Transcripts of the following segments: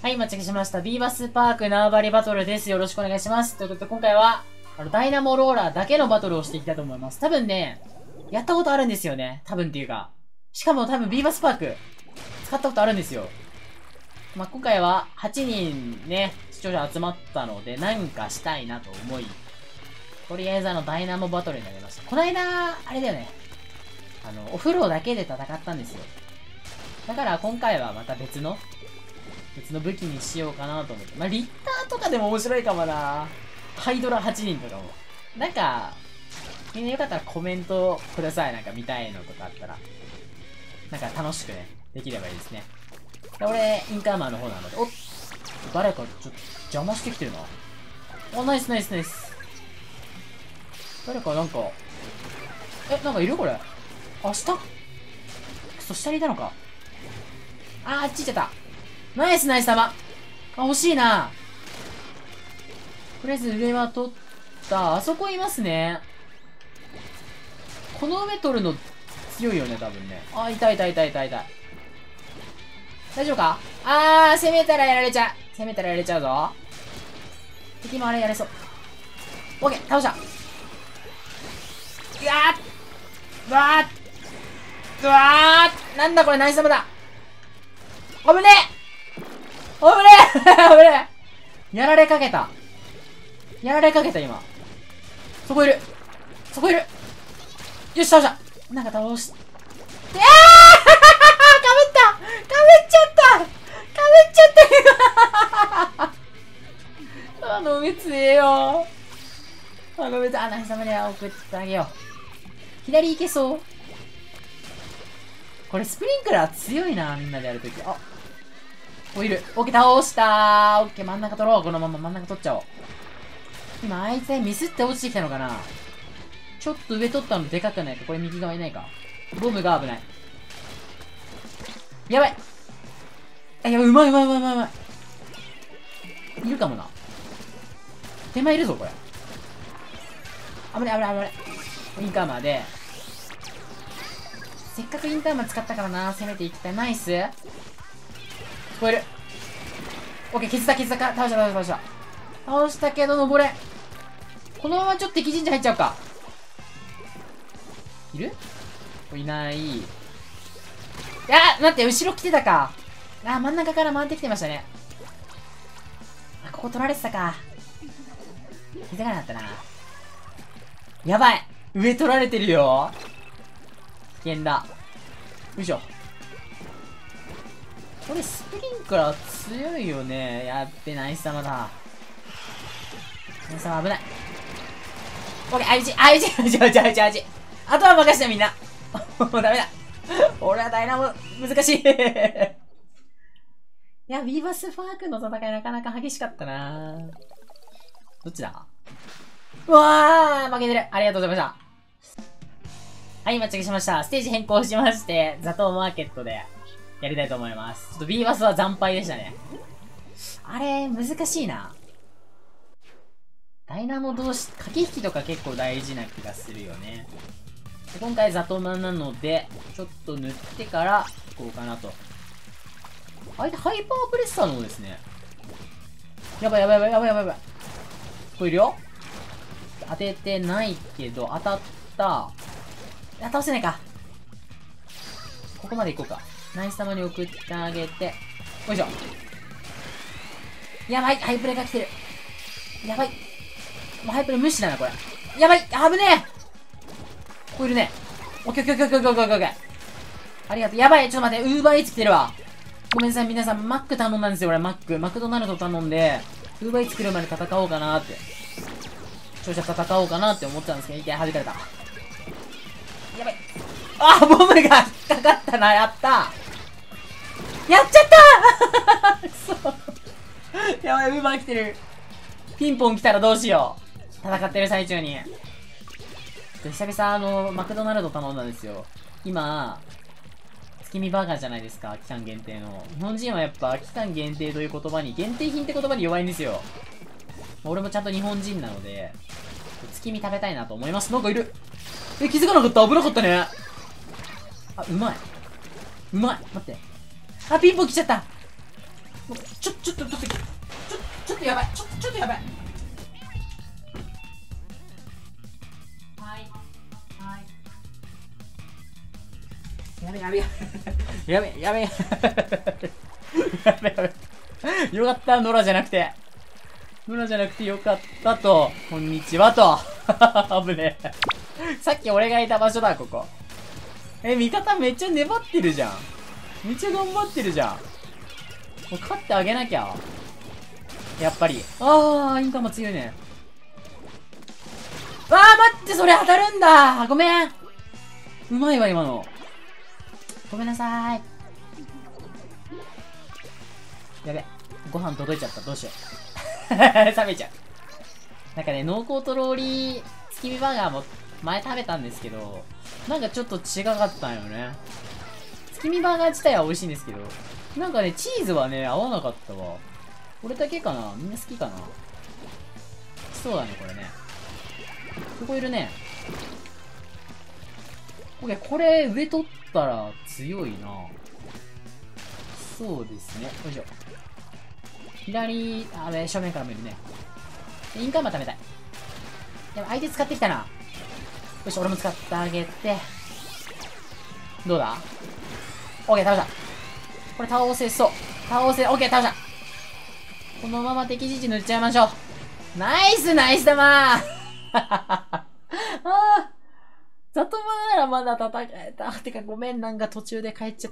はい、待ちしました。ビーバスパーク縄張りバトルです。よろしくお願いします。ということで、今回は、ダイナモローラーだけのバトルをしていきたいと思います。多分ね、やったことあるんですよね。多分っていうか。しかも多分ビーバスパーク、使ったことあるんですよ。まあ、今回は8人ね、視聴者集まったので、何かしたいなと思い、とりあえずダイナモバトルになりました。この間、あれだよね。お風呂だけで戦ったんですよ。だから今回はまた別の武器にしようかなと思って。まあ、リッターとかでも面白いかもな。ハイドラ8人とかも。なんか、みんなよかったらコメントください。なんか見たいのとかあったら。なんか楽しくね、できればいいですね。で俺、インカーマーの方なので。おっ、誰かちょっと邪魔してきてるな。お、ナイスナイスナイス。誰かなんか、なんかいるこれ。あ、下くそ、下にいたのか。あっち行っちゃった。ナイスナイス玉。惜しいな。とりあえず上は取った。あそこいますね。この上取るの強いよね、多分ね。あ、痛い痛い痛い痛い痛い。大丈夫か？攻めたらやられちゃう。攻めたらやられちゃうぞ。敵もあれやれそう。オッケー、倒した。うわーなんだこれ、ナイス玉だ。危ねえ危ねえやられかけた。今。そこいる。よし、倒した。なんか倒し、かぶっちゃった上強えよ。ナイス玉で送ってあげよう。左行けそう。これスプリンクラー強いな、みんなでやるとき。あ、いる。オッケー、倒したー。オッケー、真ん中取ろう。このまま真ん中取っちゃおう。今、あいつミスって落ちてきたのかな。ちょっと上取ったのでかくないか。これ右側いないか。ボムが危ない。やばい。やばい、うまい。いるかもな。手前いるぞ、これ。危ない。インカーマーで。せっかくインカーマー使ったからな。攻めていきたい。ナイス。聞こえる。オッケー、削ったか。倒したけど登れ。このままちょっと敵陣地入っちゃうか。いる？いない。待って、後ろ来てたか。真ん中から回ってきてましたね。ここ取られてたか。気づかなかったな。やばい、上取られてるよ。危険だ。よいしょ。これスプリンクラー強いよね。やっべ、ナイス様だ。ナイス様危ない。オッケー、あいち。あとは任せてみんな。もうダメだ。俺はダイナモ難しい。いや、ビーバスパークの戦いなかなか激しかったな。どっちだ？うわー、負けてる。ありがとうございました。はい、待ちしました。ステージ変更しまして、ザトウマーケットでやりたいと思います。ちょっとビーバスは惨敗でしたね。あれ、難しいな。ダイナモ同士、駆け引きとか結構大事な気がするよね。今回ザトマンなので、ちょっと塗ってから行こうかなと。相手ハイパープレッサーの方ですね。やばい。聞こえるよ。当ててないけど、当たった。倒せないか。ここまで行こうか。ナイス玉に送ってあげて。よいしょ。やばい、ハイプレが来てる。やばい。もうハイプレ無視だな、これ。やばい、危ねえ。ここいるね。オッケー。ありがとう。やばい、ちょっと待って、ウーバーイーツ来てるわ。ごめんなさい、皆さん、マック頼んだんですよ、俺、マクドナルド頼んで、ウーバーイーツ来るまで戦おうかなって。視聴者戦おうかなって思ったんですけど、一回弾かれた。やばい。ボムが引っかかったな、やった。やっちゃったくそ。やばい、ウーバー来てる。ピンポン来たらどうしよう。戦ってる最中に。久々マクドナルド頼んだんですよ。今、月見バーガーじゃないですか、期間限定の。日本人はやっぱ期間限定という言葉に、限定品って言葉に弱いんですよ。俺もちゃんと日本人なので、月見食べたいなと思います。なんかいる。気づかなかった。危なかったね。うまい。待って。ピンポン来ちゃった。 ちょっとやばい。ちょっとやばい。はい。はい。やべ。やべ。やべ。やべ。よかった、ノラじゃなくて。よかったと。こんにちはと。危ねえ。さっき俺がいた場所だ、ここ。味方めっちゃ粘ってるじゃん。めっちゃ頑張ってるじゃん。もう勝ってあげなきゃ。やっぱり。インカム強いね。待って、それ当たるんだ。ごめん。うまいわ、今の。ごめんなさい。やべ。ご飯届いちゃった。どうしよう。冷めちゃう。なんかね、濃厚とローリー月見バーガーも前食べたんですけど、なんかちょっと違かったんよね。月見バーガー自体は美味しいんですけど、なんかね、チーズはね、合わなかったわ。俺だけかな？みんな好きかな？そうだね、これね。ここいるね。オッケー、これ上取ったら強いな。そうですね。よいしょ。左、正面からもいるね。インカーマー貯めたい。やば、相手使ってきたな。よし、俺も使ってあげて。どうだ？オッケー、倒した。これ倒せそう。オッケー、倒した。このまま敵陣地塗っちゃいましょう。ナイス玉ザトマならまだ戦えた。てかごめん、なんか途中で帰っちゃって。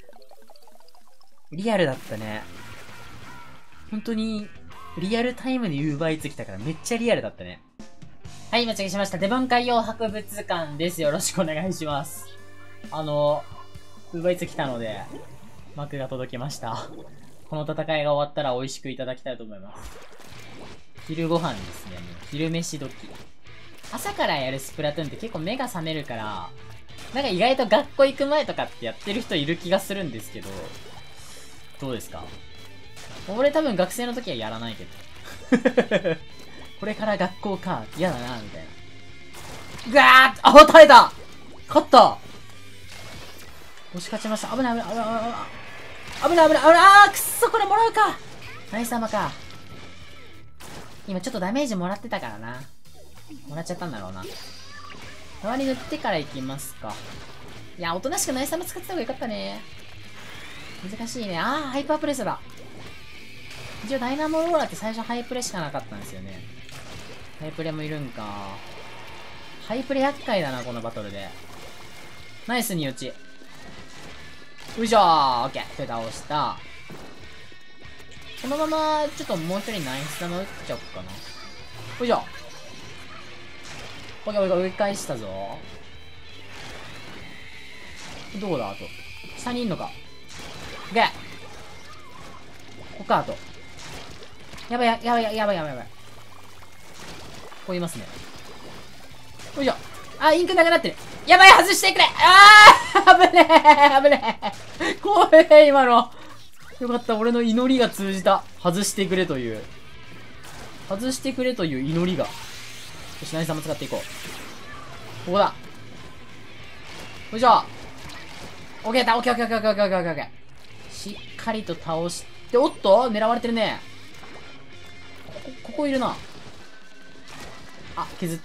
リアルだったね。本当に、リアルタイムで奪いつきたからめっちゃリアルだったね。はい、待ち上げしました。デバン海洋博物館です。よろしくお願いします。奪いつきたので、幕が届きました。この戦いが終わったら美味しくいただきたいと思います。昼ご飯ですね。もう昼飯時。朝からやるスプラトゥーンって結構目が覚めるから、なんか意外と学校行く前とかってやってる人いる気がするんですけど、どうですか？俺多分学生の時はやらないけど。これから学校か、嫌だな、みたいな。耐えた！勝った！押し勝ちました。危ない。くっそ、これもらうか！ナイス玉か。今ちょっとダメージもらってたからな。もらっちゃったんだろうな。周り塗ってから行きますか。いや、おとなしくナイス玉使ってた方がよかったね。難しいね。ハイパープレスだ。一応ダイナモローラって最初ハイプレしかなかったんですよね。ハイプレもいるんか。ハイプレ厄介だな、このバトルで。ナイスに落ち。よいしょー。オッケー。手倒した。このまま、ちょっともう一人ナイス玉打っちゃおっかな。よいしょ。オッケー、追い返したぞ。どこだあと。下にいんのか。オッケー。ここか、あと。やばい。ここいますね。よいしょ。インクなくなってる。やばい、外してくれ。危ねえ。怖え、今の。よかった、俺の祈りが通じた。外してくれという祈りが。よし、何様使っていこう。ここだ。よいしょ。オッケーだ、オッケー。しっかりと倒して、おっと狙われてるね。ここいるな。削って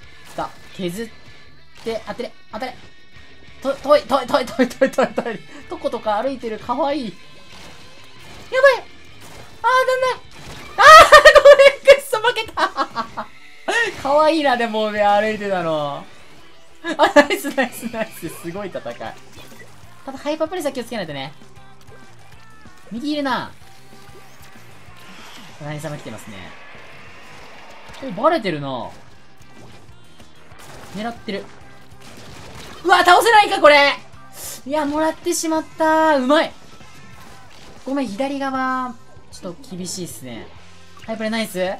、当てれ。遠い。とことか歩いてる、かわいい。やばい。ごめん、くっそ負けた。かわいいな、でも俺歩いてたの。ナイス。すごい戦い。ただ、ハイパープレスは気をつけないとね。右いるな。何様来てますね。バレてるな。狙ってる。うわ、倒せないか、これ。いや、もらってしまった。うまい。ごめん、左側、ちょっと厳しいっすね。ハイプレナイス。い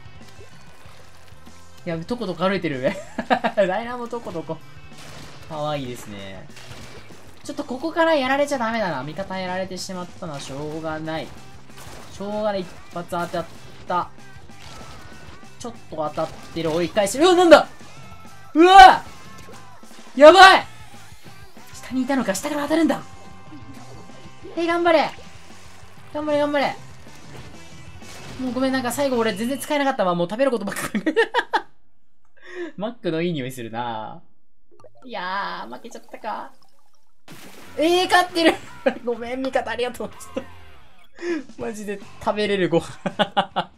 や、とことこ歩いてる上。ダイナモとことこ。かわいいですね。ちょっとここからやられちゃダメだな。味方やられてしまったのはしょうがない。一発当たった。ちょっと当たってる。追い返し。なんだ！うわ！やばい！下にいたのか。下から当たるんだ。頑張れ。 もうごめん、なんか最後俺全然使えなかったわ。もう食べることばっかり。マックのいい匂いするないやー、負けちゃったか。勝ってるごめん、味方ありがとう。ちょっとマジで食べれるご飯。